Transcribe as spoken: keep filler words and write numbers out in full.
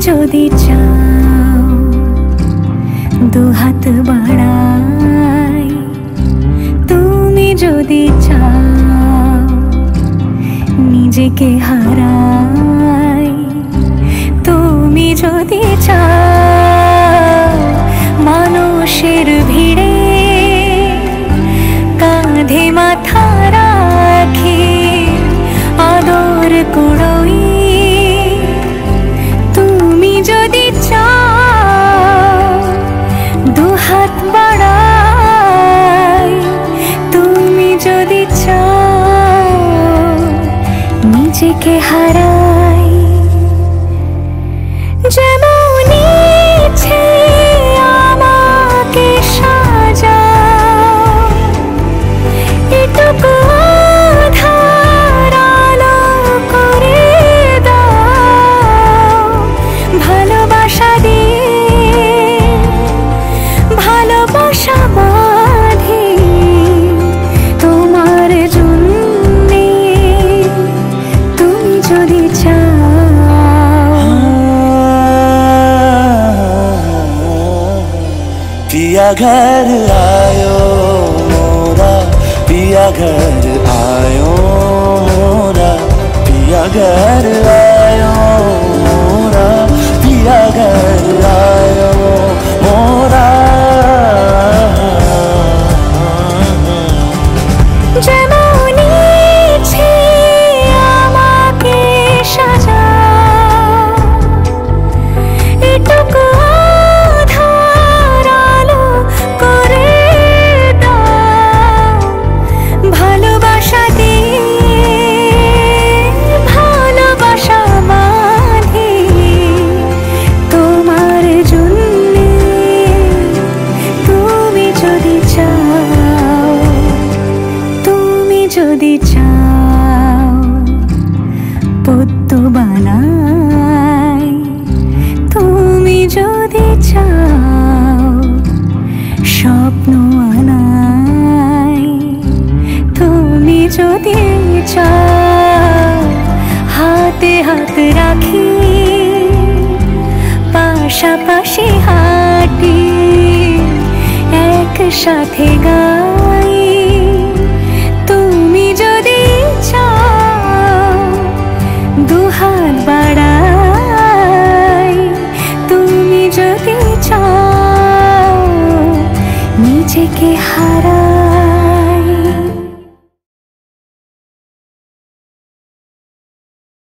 যদি চাও দুহাত বাড়াই, তুমি যদি চাও নিজেকে হারাই, তুমি যদি চাও মানুষের ভিড়ে কাঁধে মাথা রাখি আদর কুড়োই, তুমি যদি চাও দুহাত বাড়াই, তুমি যদি চাও নিজেকে হারাই। যেমন ইচ্ছে আমাকে সাজাও, এটুকু আধার আলো করে দাও, ভালোবাসা দিয়ে ভালোবাসা বাঁধি তোমার জন্যে, তুমি যদি চাও। पिया घर आयो मोरा, पिया घर आयो मोरा, पिया घर आयो मोरा, पिया घर आयो मोरा। যেমন ইচ্ছে আমাকে সাজাও, এটুকু আধার আলো করে দাও, ভালোবাসা দিয়ে ভালোবাসা বাঁধি তোমার জন্যে, তুমি যদি চাও, তুমি যদি চাও পদ্ম বানাই, তুমি যদি চাও স্বপ্ন আনাই, তুমি যদি চাও হাতে হাত রাখি পাশাপাশি হাঁটি একসাথে গাই, তুমি যদি চাও দুহাত বাড়াই, তুমি যদি চাও নিজেকে হারাই।